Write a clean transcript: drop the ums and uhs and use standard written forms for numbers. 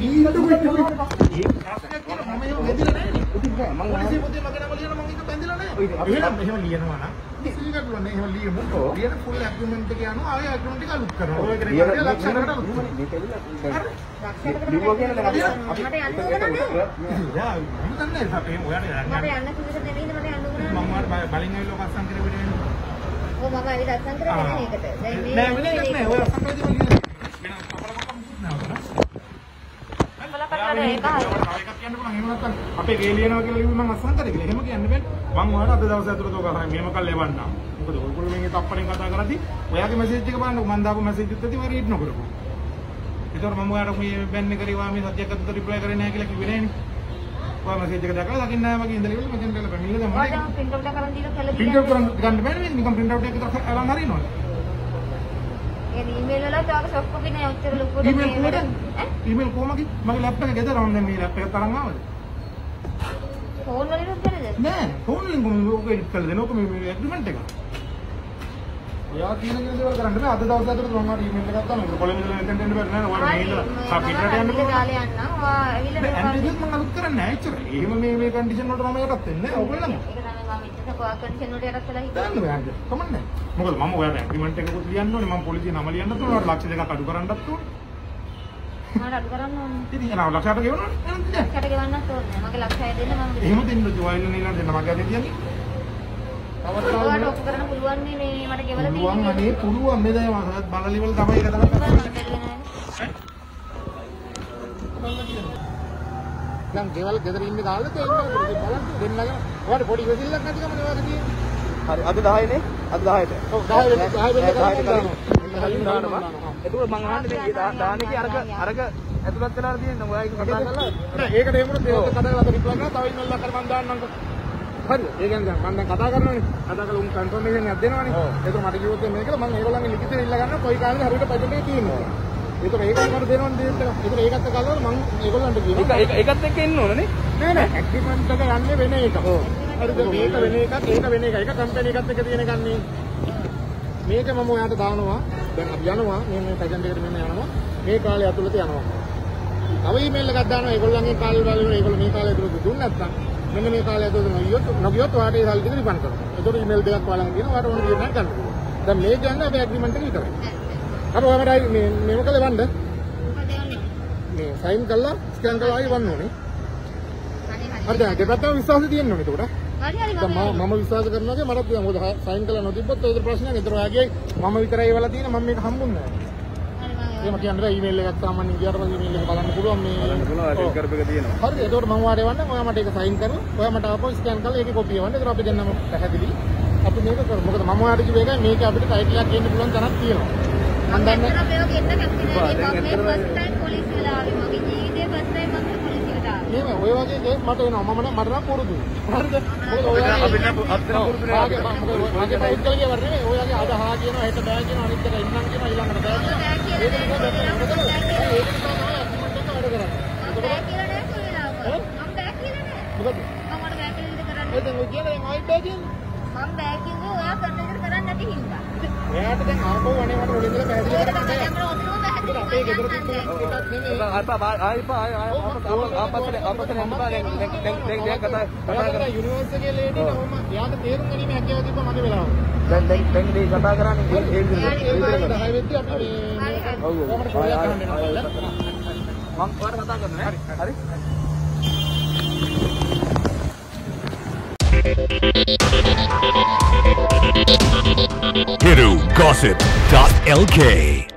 ඊට ඒක ප්‍රශ්නයක් කියලා මම එහෙම වෙදිලා නැහැ නේ. මම පොලිසිය පොතේ මගේ නම ලියන මම ඒක බැඳිලා නැහැ. එහෙම ලියනවා නම් ඉතින් එහෙම ලියමු. ලියන ෆුල් ඇග්‍රීමන්ට් එක යනවා. ආයෙ ඇග්‍රීමන්ට් එක අලුත් කරනවා. ඔය කරේ ලක්ෂයකට අලුත් කරනවා. මේ දෙවිලා ලියුවා කියන දැන් අපි මට යන්න ඕන යා මම දන්නේ නැහැ අපි ඔයාලට යන්න. මට යන්න කිව්වට දෙවෙනිද මට යන්න ඕන. මම මාත් බලින් ඇවිල්ලා ඔක අස්සම් කරේ වෙන්නේ. ඔව් මම ඇවිල්ලා අස්සම් කරේ වෙන එකට. දැන් මේ නෑ වෙන එකක් නෑ. ඔය අස්සම් කරේදී මම ලියන. වෙන කපලකම් නෑ. අපේ ගේ ලියනවා කියලා ලිව්ව මම අස්සම් කරේ කියලා. එහෙම කියන්න බෑ. මම ඔයාලට අද දවස් ඇතුළත ඔක මෙහෙම කල් ලැබන්නම්. මොකද ඔයගොල්ලෝ මේකේ තප්පරෙන් කතා කරද්දි ඔයාගේ මැසේජ් එක බලන්න මම දාපු මැසේජ් එකත් ඇති මම රීඩ් නොකරපු. ඒතකොට මම ඔයාලට මේ බෑන් කරේවා මේ සත්‍යයක් අතට රිප්ලයි කරේ නැහැ කියලා කිව්වේ නෑනේ. ඔයා මැසේජ් එක දැකලා දකින්න නැහැ මගේ ඉඳලා ඉවල මගෙන් දැකලා පැමිණිලා දැන් මම print out කරන් දීලා කියලා print out කරන් ගන්න බෑනේ මේ නිකන් print out එකක් විතර අරන් හරිනවද? ඒ ඊමේල් වල තාම සොෆ්ට් කොපි නේ ඔච්චර ලොකුට ඊමේල් කොහමද මගේ ලැප්ටොප් එක ගෙදර වුණා මේ ලැප්ටොප් එක තරම් ආවද? ෆෝන් වලින් උත්තරද? නෑ ෆෝන් වලින් කොහොමද ඔක එඩිට් කරලා දෙනවක මේ ඇග්‍රීමන්ට් එක. ඔයා කියන දේවල් කරන්න බෑ අද දවස් ඇතුළත මම ආ ඊමේල් එකක් ගන්න මොකද කොළඹ ඉඳලා එතෙන් එන්න බෑ නෑ ඔයාලා මේ ඉඳලා පිටරට යන්න බෑ දාලා යන්න ඔයා ඇවිල්ලා ඇන්ටිස් මම අලුත් කරන්නේ නෑ එච්චර. එහෙම මේ කන්ඩිෂන් වලට මම යටත් වෙන්නේ නෑ ඔයගොල්ලෝ. ඒක තමයි මම ඉතින් ඔයා කන්ඩිෂන් වලට යටත් වෙලා හිටියේ. දාන්න බෑ කමන්නේ. මොකද මම ඔයාලට ඇග්‍රීමන්ට් එකකුත් ලියන්න ඕනේ මම පොලිසිය නම ලියන්නත් ඕනේ ඔයාලට ලක්ෂ දෙකක් අඩු කරන්නත් ඕනේ. මම අඩු කරන්න ඕනේ. ඉතින් එනවා ලක්ෂයට ගෙවනවනේ. ලක්ෂයට ගෙවන්නත් ඕනේ. මගේ ලක්ෂය දෙන්න මම එහෙම දෙන්න ඔයාලා නේලා දෙන්න මගේ අතේ තියන්නේ. ඔයාලට ඔක් කරන්න පුළුවන් නේ මට ගෙවලා දෙන්න. පුළුවන් අනේ පුළුවන් මේ දැන් බලලි වල තමයි ඒක තමයි කරන්නේ. දැන් ගෙවල් ගෙදර ඉන්නේ කාලේ තේින්න බලන්න දෙන්නගෙන ඔයාලට පොඩි වෙසිල්ලක් නැතිකම නේ ඔයාලට තියෙන්නේ. හරි අද 10 නේ අද 10ට. ඔව් 10 වෙනකම් දානවා. එතකොට මං අහන්නේ දැන් දාන්නේ අරක ඇතුළත් වෙලා තියෙනවා ඔයා ඒක කතා කරලා නෑ ඒකට එහෙමද ඒක කතා කරලා රිප්ලයි කරලා තව ඉන්නල්ලා කර මං දාන්නම්කෝ. හරිද? ඒ කියන්නේ දැන් මම දැන් කතා කරනවානේ. කතා කරලා උන් කන්ෆර්මේෂන් එකක් දෙනවානේ. ඒක මට කිව්වොත් මේ කියලා මම ඒගොල්ලන්ගේ ලිඛිතයෙන් ඉල්ල ගන්නවා කොයි කාලේ හරියට බජට් එක තියෙනවා. ඒක ඒකත් මට දෙනවනේ දෙන්න. ඒක ඒකත් කල්ලාම මම ඒගොල්ලන්ට කියනවා. ඒකත් එක්ක එන්න ඕනනේ. නෑ ඇග්‍රීමන්ට් එක යන්නේ වෙන එකක්. හරිද? මේක වෙන එකක් ඒක වෙන එකක්. ඒක කම්පැනි එකත් එක්ක තියෙන එකක් නේ. මේක මම ඔයාලට දානවා. දැන් අපි යනවා මේ පැජන්ට් එකට මෙන්න යනවා. මේ කාලේ ඇතුළත යනවා. තව ඊමේල් එකක් දානවා ඒගොල්ලන්ගේ කාලේ වල ඒගොල්ලෝ මේ කාලේ ඇතුළත දුන්නේ නැත්නම් මෙන්න මේ කාලය ඇතුළත නොගියොත් ඔයාලට ඒ සල්ලි ටික රිෆන්ඩ් කරනවා. ඒතකොට ඊමේල් දෙකක් වලන් කියන ඔයාලට ඕන විදිහට ගන්න පුළුවන්. දැන් මේ කියන්නේ අපේ ඇග්‍රීමන්ට් එක විතරයි. අපි ඔයාලට මේ මොකද වන්න? මේ සයින් කරලා ස්කෑන් කරලා ආයෙ වන්න ඕනේ. හරි දැන් දෙපැත්තම විශ්වාසය තියෙන්න ඕනේ ඒකට. හරි මම විශ්වාස කරනවා මටත් මොකද සයින් කරලා නොතිබ්බොත් ඒක ප්‍රශ්නයක්. ඒතර ඔයාගේ මම විතරයි ඒවලා තියෙන මම මේක හම්බුන්නේ නැහැ. එහෙම කියන්නේ ඊමේල් එකක් සාමාන්‍යයෙන් ගියාට පස්සේ ඊමේල් එක බලන්න පුළුවන් මේ ඔය කරප එක තියෙනවා. හරි ඒකට මම වාඩි වන්න ඔයා මට ඒක සයින් කරලා ඔයා මට ආපහු ස්කෑන් කරලා ඒකේ කොපිය වන්න. ඒතර අපි දෙන්නම පැහැදිලි. අපි මේක කරමු. මොකද මම ඔයාට කිව්ව එකයි මේක අපිට ටයිටල් එකක් දෙන්න පුළුවන් තරක් තියෙනවා. මම දන්නේ නැහැ මේක එන්න කැමති නැහැ. මම ෆස්ට් ටයිම් පොලිසිය වල ආවේ. මගේ ජීවිතේ ෆස්ට් ටයිම් මම පොලිසියට ආවේ. එහෙම ඔය වගේ කේස් මට එනවා. මට නම් පුරුදුයි. හරිද? මොකද ඔයාගේ අපිට පුරුදු නෑ. මගේ ටයිටල් එකේ වරනේ ඔයාගේ අද හා කියනවා හෙට බෑ කියනවා අනිත් එක ඉන්නම් කියනවා ඊළඟට බෑ කියනවා. ඒක නිසා ඒක තමයි අග්‍රීමන්ට් එක වැඩ කරන්නේ. මම බෑ කියලා නෑ කොහෙලාව. මම බෑ කියලා නෑ. මොකද? මම මට බෑ කියලා ඉඳ කරන්නේ. ඒක ඔය කියන්නේ මම බෑ කියන්නේ. මම බෑ කිව්වේ ඔයා කරන එක කරන්නේ නැති හින්දා. එයාට දැන් ආපහු අනේ මට ඔලින් ඉඳලා පැහැදිලි කරන්න බෑ. අපේ ගෙදර තිබ්බ එකක් නෙමෙයි. ආපස්සට යන්න බෑ. දැන් කතා කරලා යුනිවර්සිටි එකේ ලේඩි නෝම එයාට තේරුම් ගැනීම හැකියාව තිබ්බ මගේ වෙලාව. දැන් මේ කතා කරන්නේ ඒ විදිහට 10 වෙද්දී අපි මේ ඔව් කොහමද කොහොමද කරන්නේ මම ඔයාලට කතා කරනවා හරි Hiru Gossip.lk